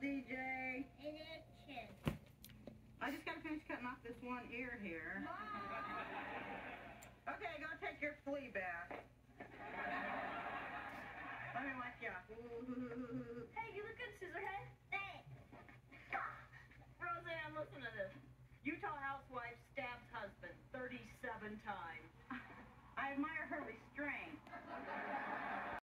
DJ? An itches. I just got to finish cutting off this one ear here. Mom. Okay, go take your flea bath. Let me wipe you off. Hey, you look good, Scissorhead. Thanks. Roseanne, listen to this. Utah housewife stabs husband 37 times.